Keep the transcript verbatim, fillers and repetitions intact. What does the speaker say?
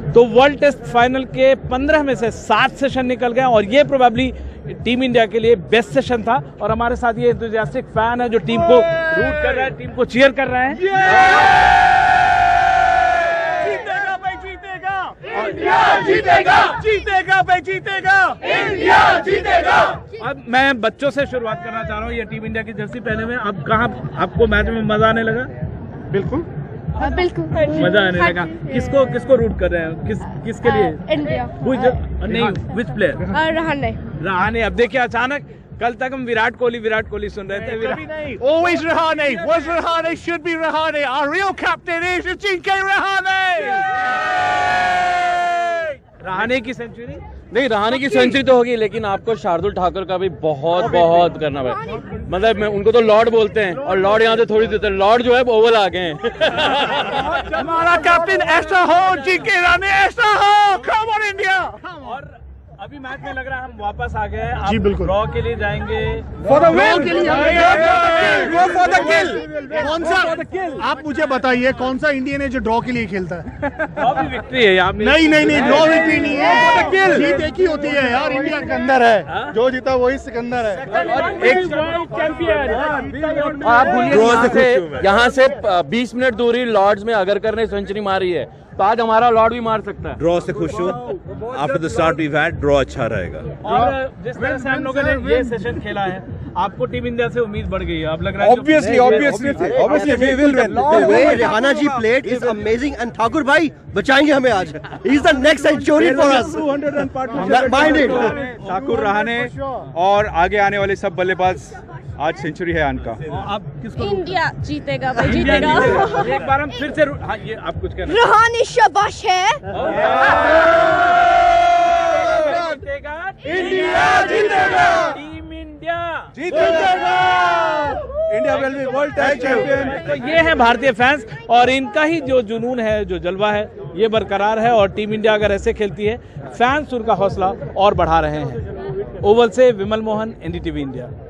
तो world test final के पंद्रह में से सात सेशन निकल गए और ये प्रोबेबली टीम इंडिया के लिए बेस्ट सेशन था। और हमारे साथ ये एंथुसियास्टिक फैन है जो टीम को रूट कर रहा है, टीम को चीयर कर रहा है। जीतेगा भाई, जीतेगा इंडिया, जीतेगा जीतेगा भाई, जीतेगा इंडिया, जीतेगा। अब मैं बच्चों से शुरुआत करना चाह रहा हूँ। ये टीम इंडिया की जर्सी पहने में अब कहाँ आपको मैच में मजा आने लगा? बिल्कुल बिल्कुल मजा आने लगा। किसको किसको रूट कर रहे हैं? किस किसके लिए? इंडिया। नहीं, विच प्लेयर? रहाणे। रहाणे। अब देखिए अचानक, कल तक हम विराट कोहली विराट कोहली सुन रहे थे। Virat Always Rahane. Was Rahane, should be Rahane. Our real captain is Ajinkya Rahane. Rahane की सेंचुरी नहीं, रहाणे की सेंचुरी तो होगी, लेकिन आपको शार्दुल ठाकुर का भी बहुत बहुत करना पड़ेगा। मतलब मैं उनको तो लॉर्ड बोलते हैं और लॉर्ड यहाँ से थोड़ी देते हैं। लॉर्ड जो है वो ओवल आ गए हैं। हमारा कैप्टन ऐसा हो, अजिंक्य रहाणे ऐसा हो। Come on India. और अभी मैच में लग रहा है हम वापस आ गए हैं। जी बिल्कुल। ड्रॉ के लिए जाएंगे। For the win. Go for the kill. कौन सा? आप मुझे बताइए कौन सा इंडियन है जो ड्रॉ के लिए खेलता है? ड्रॉ भी विक्ट्री है यहाँ पे। नहीं नहीं नहीं, ड्रॉ विक्ट्री नहीं है। जीत एक ही होती है यार, इंडिया के अंदर है। जो जीता वही सिकंदर है। आप भूलिए, यहाँ से बीस मिनट दूरी लॉर्ड्स में अगर करने सेंचुरी मारी है तो आज हमारा लॉर्ड भी मार सकता है। ड्रॉ से खुश हूँ। After the start we had, draw अच्छा रहेगा। और जिस तरह से हम लोगों ने ये सेशन खेला है, आपको टीम इंडिया से उम्मीद बढ़ गई है? अब लग रहा है Obviously, obviously, obviously we will win. The way Rahana ji played is amazing and Thakur bhai बचाएंगे हमें आज. He is the next century for us. Mind it. Thakur, Rahane और आगे आने वाले सब बल्लेबाज आज सेंचुरी है आनका। आप किसको? इंडिया जीतेगा भाई, जीतेगा। एक बार हम फिर से, हाँ ये आप कुछ कहना? रहाणे शाबाश है। जीतेगा इंडिया, जीतेगा टीम इंडिया, जीतेगा। India will be world test champion. तो ये है भारतीय फैंस और इनका ही जो जुनून है, जो जलवा है, ये बरकरार है। और टीम इंडिया अगर ऐसे खेलती है, फैंस उनका हौसला और बढ़ा रहे हैं। ओवल से विमल मोहन, एनडीटीवी इंडिया।